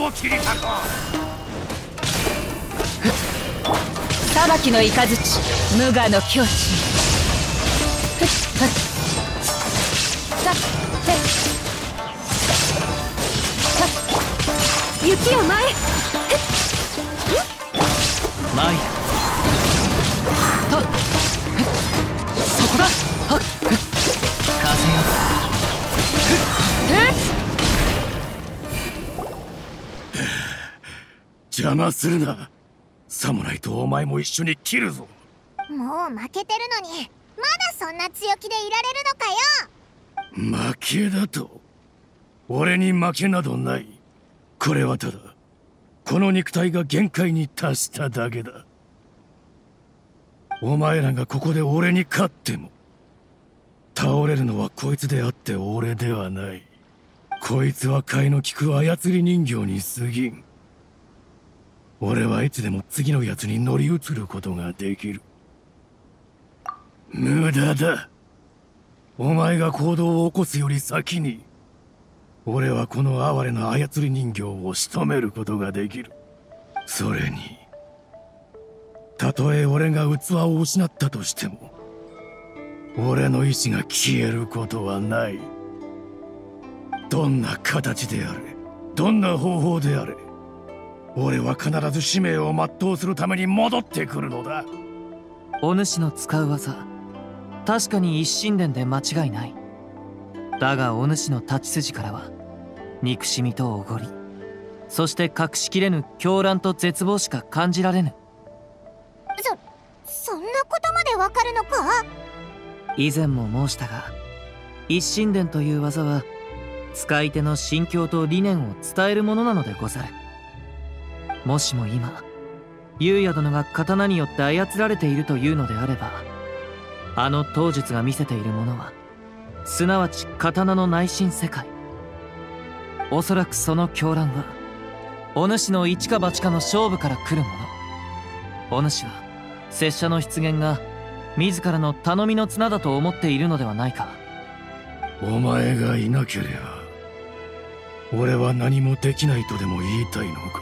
を切り裂こう。裁きの雷無我の境地。雪よ前。 前。そこだ。風よ。 邪魔するな。サムライとお前も一緒に切るぞ。 もう負けてるのにまだそんな強気でいられるのかよ。 負けだと？俺に負けなどない。これはただこの肉体が限界に達しただけだ。お前らがここで俺に勝っても倒れるのはこいつであって俺ではない。こいつは替えの利く操り人形に過ぎん。俺はいつでも次のやつに乗り移ることができる。無駄だ。お前が行動を起こすより先に俺はこの哀れな操り人形を仕留めることができる。それにたとえ俺が器を失ったとしても俺の意志が消えることはない。どんな形であれ、どんな方法であれ、俺は必ず使命を全うするために戻ってくるのだ。 お主の使う技、確かに一神殿で間違いない。だがお主の立ち筋からは憎しみとおごり、そして隠しきれぬ狂乱と絶望しか感じられぬ。 そんなことまでわかるのか？ 以前も申したが、一神殿という技は使い手の心境と理念を伝えるものなのでござる。もしも今優也殿が刀によって操られているというのであれば、あの刀術が見せているものはすなわち刀の内心世界。おそらくその狂乱はお主の一か八かの勝負から来るもの。お主は拙者の出現が自らの頼みの綱だと思っているのではないか。 お前がいなければ俺は何もできないとでも言いたいのか。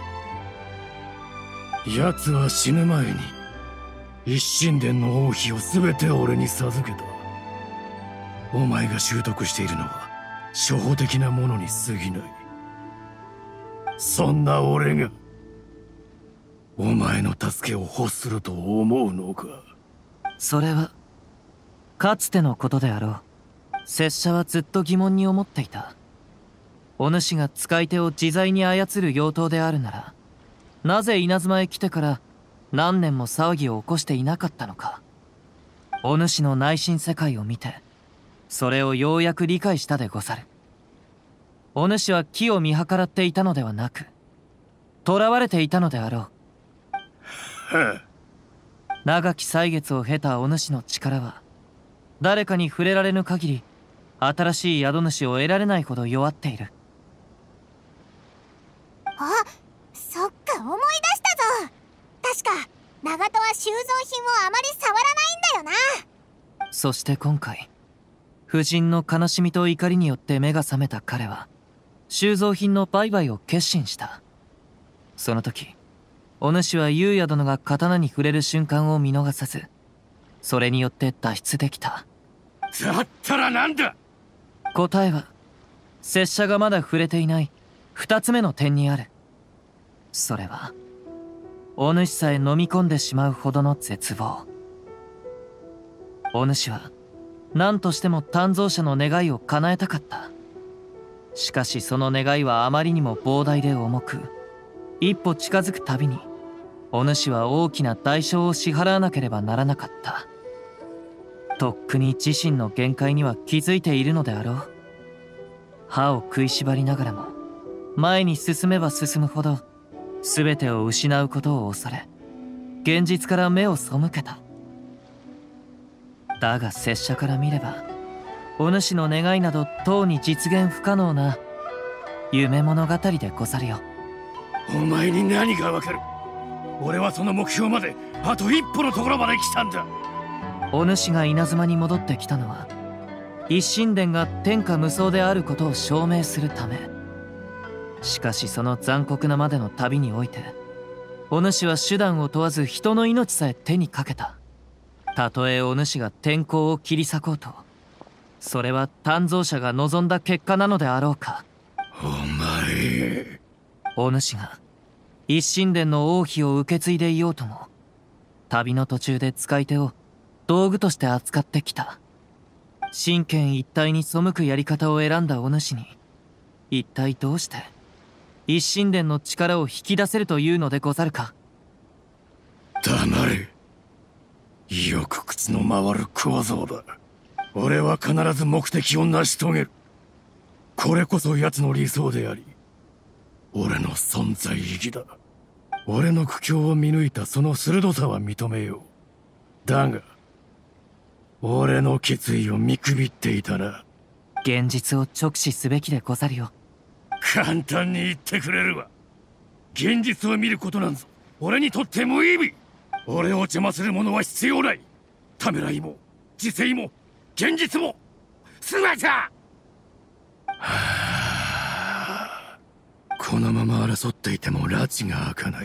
奴は死ぬ前に一神殿の王妃を全て俺に授けた。お前が習得しているのは初歩的なものに過ぎない。そんな俺がお前の助けを欲すると思うのか。 それはかつてのことであろう。拙者はずっと疑問に思っていた。お主が使い手を自在に操る妖刀であるなら、なぜ稲妻へ来てから何年も騒ぎを起こしていなかったのか。お主の内心世界を見てそれをようやく理解したでござる。お主は機を見計らっていたのではなく、囚われていたのであろう。長き歳月を経たお主の力は誰かに触れられぬ限り新しい宿主を得られないほど弱っている。 あ、そっか、思い出したぞ。確か長門は収蔵品をあまり触らないんだよな。 そして今回夫人の悲しみと怒りによって目が覚めた彼は収蔵品の売買を決心した。その時お主は優也殿が刀に触れる瞬間を見逃さず、それによって脱出できた。 だったらなんだ。 答えは拙者がまだ触れていない2つ目の点にある。それはお主さえ飲み込んでしまうほどの絶望。お主は何としても鍛造者の願いを叶えたかった。しかしその願いはあまりにも膨大で重く、一歩近づくたびにお主は大きな代償を支払わなければならなかった。とっくに自身の限界には気づいているのであろう。歯を食いしばりながらも前に進めば進むほど全てを失うことを恐れ、現実から目を背けた。だが拙者から見ればお主の願いなどとうに実現不可能な夢物語でござるよ。 お前に何がわかる。俺はその目標まであと一歩のところまで来たんだ。 お主が稲妻に戻ってきたのは一神殿が天下無双であることを証明するため。 しかしその残酷なまでの旅において、お主は手段を問わず人の命さえ手にかけた。たとえお主が天候を切り裂こうと、それは鍛造者が望んだ結果なのであろうか。 お前。 お主が一神殿の王妃を受け継いでいようとも、旅の途中で使い手を道具として扱ってきた。神権一体に背くやり方を選んだお主に、一体どうして一神殿の力を引き出せるというのでござるか。 黙れ。よく口の回る小僧だ。俺は必ず目的を成し遂げる。これこそ奴の理想であり、俺の存在意義だ。俺の苦境を見抜いたその鋭さは認めよう。だが俺の決意を見くびっていたら、 現実を直視すべきでござるよ。 簡単に言ってくれるわ。現実を見ることなんぞ俺にとって無意味。俺を邪魔するものは必要ない。ためらいも自制も現実も全て。このまま争っていても埒が明かない。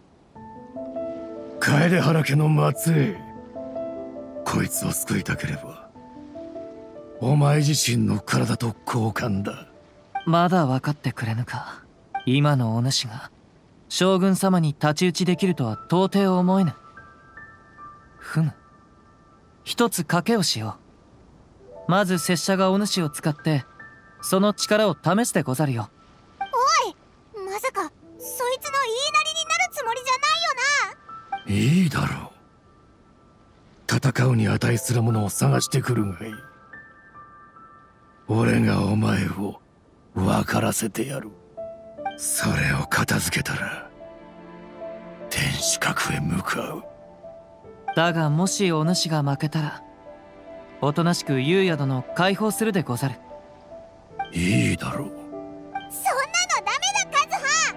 楓原家の末裔、こいつを救いたければお前自身の体と交換だ。 まだ分かってくれぬか。今のお主が将軍様に太刀打ちできるとは到底思えぬ。ふむ、一つ賭けをしよう。まず拙者がお主を使ってその力を試すでござるよ。 おい、まさかそいつの言いなりになるつもりじゃないよな。 いいだろう。戦うに値するものを探してくるがいい。俺がお前を分からせてやる。それを片付けたら天守閣へ向かう。 だがもしお主が負けたら、おとなしく優也殿を解放するでござる。 いいだろう。 そんなのダメだ、カズハ。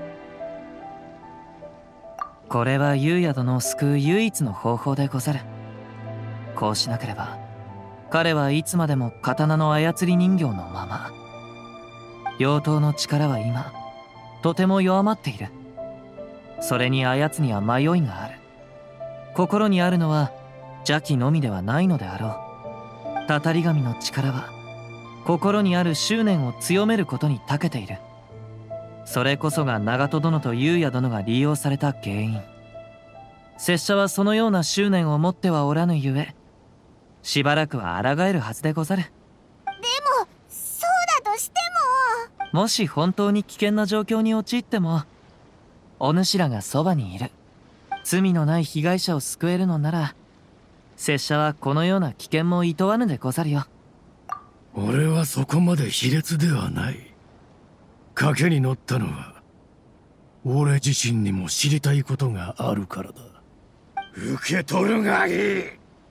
これは優也殿を救う唯一の方法でござる。こうしなければ彼はいつまでも刀の操り人形のまま。妖刀の力は今とても弱まっている。それに操には迷いがある。心にあるのは邪気のみではないのであろう。たたり神の力は心にある執念を強めることに長けている。それこそが長門殿と優也殿が利用された原因。拙者はそのような執念を持ってはおらぬゆえ、しばらくは抗えるはずでござる。 でもそうだとしても、 もし本当に危険な状況に陥っても、お主らがそばにいる。罪のない被害者を救えるのなら、拙者はこのような危険もいとわぬでござるよ。 俺はそこまで卑劣ではない。賭けに乗ったのは俺自身にも知りたいことがあるからだ。受け取るがいい。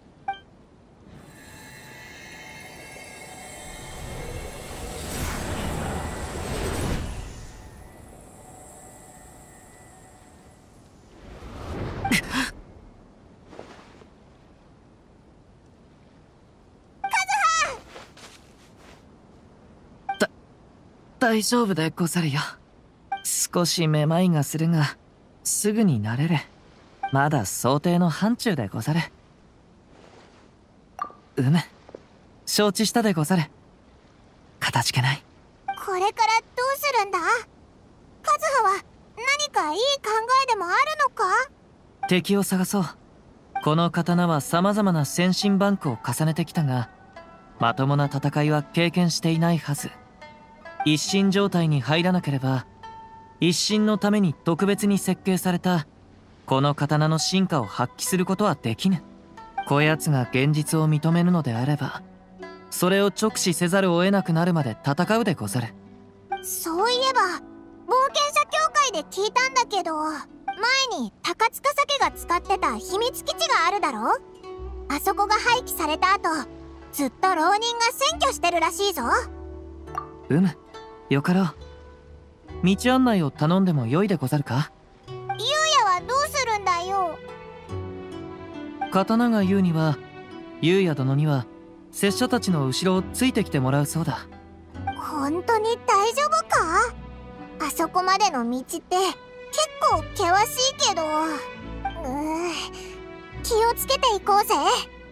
大丈夫でござるよ。少しめまいがするがすぐに慣れる。まだ想定の範疇でござる。承知したでござる。かたじけない。 これからどうするんだ。カズハは何かいい考えでもあるのか。 敵を探そう。この刀は様々な先進バンクを重ねてきたが、まともな戦いは経験していないはず。一心状態に入らなければ、一心のために特別に設計されたこの刀の進化を発揮することはできぬ。こやつが現実を認めるのであれば、それを直視せざるを得なくなるまで戦うでござる。 そういえば冒険者協会で聞いたんだけど、前に高塚酒が使ってた秘密基地があるだろ。あそこが廃棄された後、ずっと浪人が占拠してるらしいぞ。 よかろう。道案内を頼んでもよいでござるか。 優也はどうするんだよ。 刀が言うには、優也殿には拙者たちの後ろをついてきてもらうそうだ。 本当に大丈夫か。 あそこまでの道って結構険しいけど、気をつけていこうぜ。